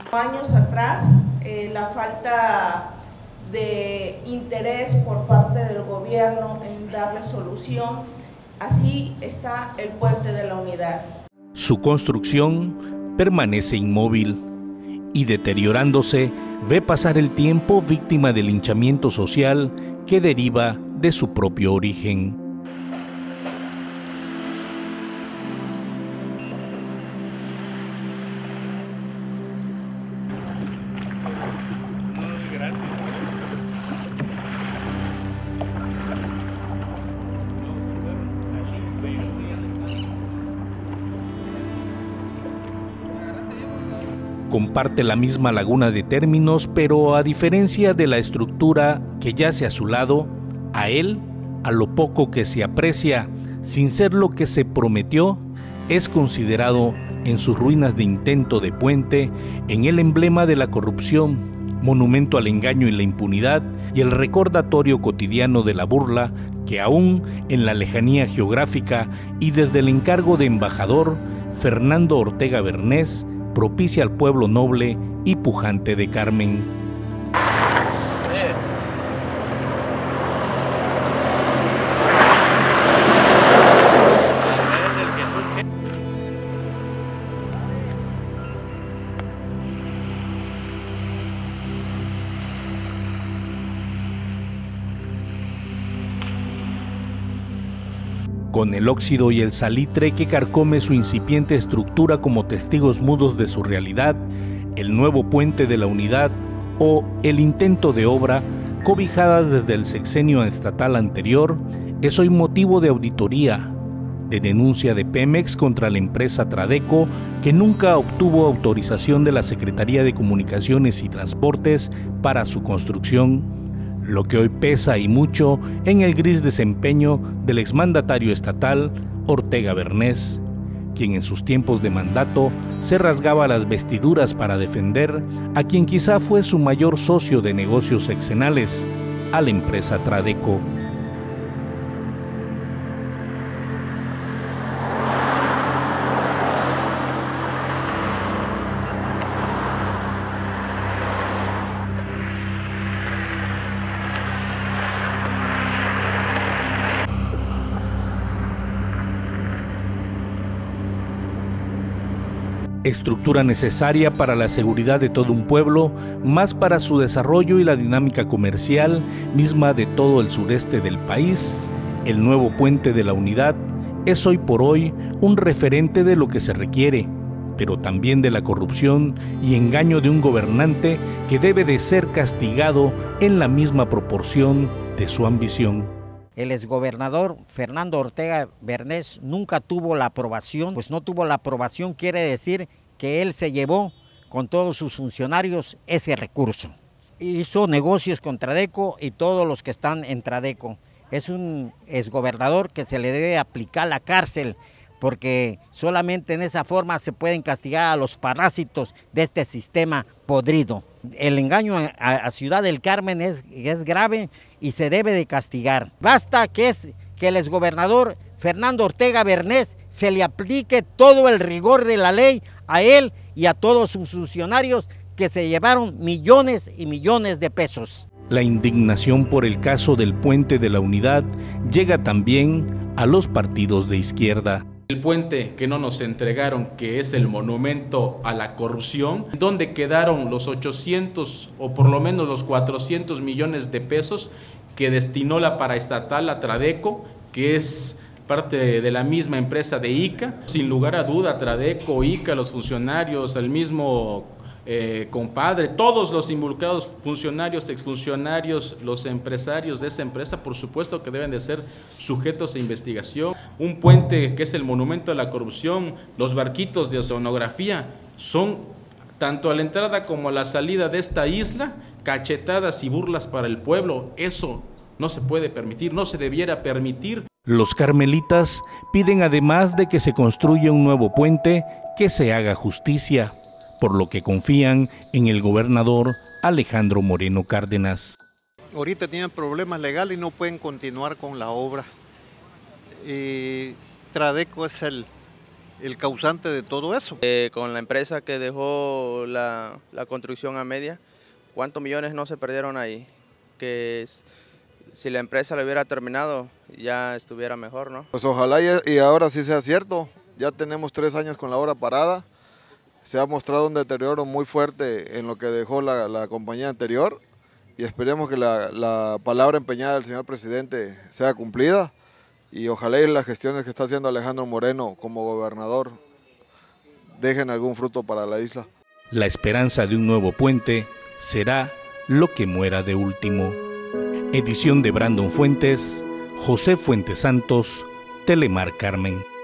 Años atrás, la falta de interés por parte del gobierno en darle solución, así está el Puente de la Unidad. Su construcción permanece inmóvil y deteriorándose ve pasar el tiempo víctima del linchamiento social que deriva de su propio origen. Comparte la misma laguna de términos, pero a diferencia de la estructura que yace a su lado, a él, a lo poco que se aprecia, sin ser lo que se prometió, es considerado en sus ruinas de intento de puente, en el emblema de la corrupción, monumento al engaño y la impunidad, y el recordatorio cotidiano de la burla que aún en la lejanía geográfica y desde el encargo de embajador, Fernando Ortega Bernés, propicia al pueblo noble y pujante de Carmen. Con el óxido y el salitre que carcome su incipiente estructura como testigos mudos de su realidad, el nuevo Puente de la Unidad o el intento de obra, cobijada desde el sexenio estatal anterior, es hoy motivo de auditoría, de denuncia de Pemex contra la empresa Tradeco, que nunca obtuvo autorización de la Secretaría de Comunicaciones y Transportes para su construcción, lo que hoy pesa y mucho en el gris desempeño del exmandatario estatal Ortega Bernés, quien en sus tiempos de mandato se rasgaba las vestiduras para defender a quien quizá fue su mayor socio de negocios sexenales, a la empresa Tradeco. Estructura necesaria para la seguridad de todo un pueblo, más para su desarrollo y la dinámica comercial misma de todo el sureste del país, el nuevo Puente de la Unidad es hoy por hoy un referente de lo que se requiere, pero también de la corrupción y engaño de un gobernante que debe de ser castigado en la misma proporción de su ambición. El exgobernador Fernando Ortega Bernés nunca tuvo la aprobación, pues no tuvo la aprobación quiere decir que él se llevó con todos sus funcionarios ese recurso. Hizo negocios con Tradeco y todos los que están en Tradeco. Es un exgobernador que se le debe aplicar la cárcel, porque solamente en esa forma se pueden castigar a los parásitos de este sistema podrido. El engaño a Ciudad del Carmen es grave y se debe de castigar. Basta que el exgobernador Fernando Ortega Bernés se le aplique todo el rigor de la ley a él y a todos sus funcionarios que se llevaron millones y millones de pesos. La indignación por el caso del Puente de la Unidad llega también a los partidos de izquierda. El puente que no nos entregaron, que es el monumento a la corrupción, donde quedaron los 800 o por lo menos los 400 millones de pesos que destinó la paraestatal a Tradeco, que es parte de la misma empresa de ICA. Sin lugar a duda, Tradeco, ICA, los funcionarios, el mismo compadre, todos los involucrados, funcionarios, exfuncionarios, los empresarios de esa empresa, por supuesto que deben de ser sujetos a investigación. Un puente que es el monumento a la corrupción, los barquitos de oceanografía, son tanto a la entrada como a la salida de esta isla, cachetadas y burlas para el pueblo. Eso no se puede permitir, no se debiera permitir. Los carmelitas piden, además de que se construya un nuevo puente, que se haga justicia, por lo que confían en el gobernador Alejandro Moreno Cárdenas. Ahorita tienen problemas legales y no pueden continuar con la obra. Tradeco es el causante de todo eso. Con la empresa que dejó la construcción a media, ¿cuántos millones no se perdieron ahí? Que si la empresa lo hubiera terminado, ya estuviera mejor, ¿no? Pues ojalá y ahora sí sea cierto. Ya tenemos 3 años con la obra parada. Se ha mostrado un deterioro muy fuerte en lo que dejó la compañía anterior y esperemos que la palabra empeñada del señor presidente sea cumplida y ojalá y las gestiones que está haciendo Alejandro Moreno como gobernador dejen algún fruto para la isla. La esperanza de un nuevo puente será lo que muera de último. Edición de Brandon Fuentes, José Fuentes Santos, Telemar Carmen.